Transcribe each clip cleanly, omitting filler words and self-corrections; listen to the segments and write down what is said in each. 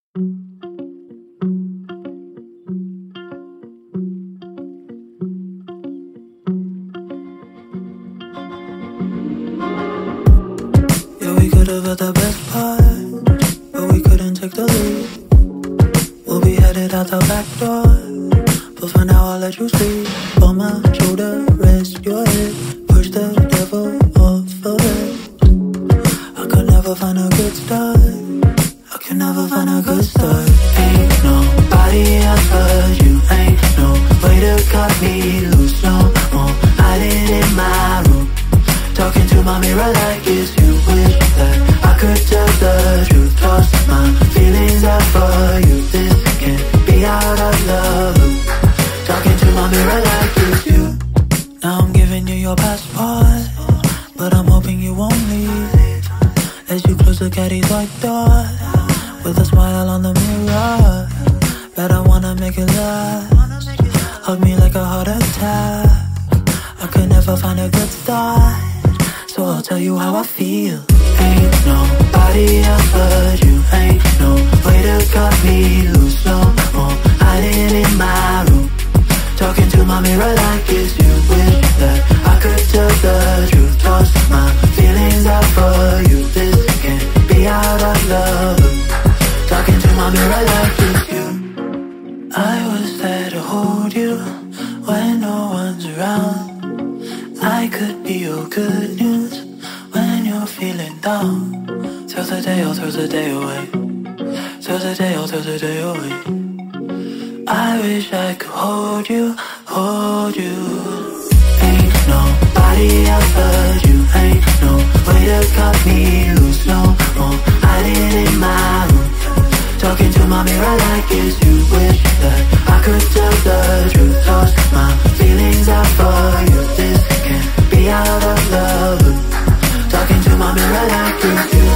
Yeah, we could've had the best part, but we couldn't take the lead. We'll be headed out the back door, but for now I'll let you sleep on my shoulder, rest your head, push the devil off of it. I could never find a good start, I could never find a good start. Ain't nobody else but you, ain't no way to cut me loose, no more hiding in my room, talking to my mirror like it's you. Wish that I could tell the truth, toss my feelings out for you. This can't be out of love, talking to my mirror like it's you. Now I'm giving you your passport, but I'm hoping you won't leave. As you close the caddy's white door, with a smile on the mirror, bet I wanna make it last. Hug me like a heart attack, I could never find a good start, so I'll tell you how I feel. Ain't nobody else but you, ain't no way to cut me loose, no more hiding in my room, talking to my mirror like it's you. Wish that I could tell the truth, toss my feelings out for you. This can't be out of love, talking to my mirror like it's you. I was there to hold you when no one's around. I could be your good news when you're feeling down. Till the day, oh, till the day away, till the day, oh, till the day away. I wish I could hold you, hold you. Ain't nobody else but you, ain't no way to cut me loose, no more hiding in my room, talking to my mirror like it's you. Wish that I could tell the truth, toss my feelings out for you. This can't be out of love, talking to my mirror like it's you,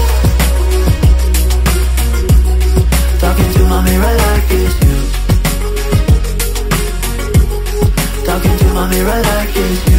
talking to my mirror like it's you, talking to my mirror like it's you.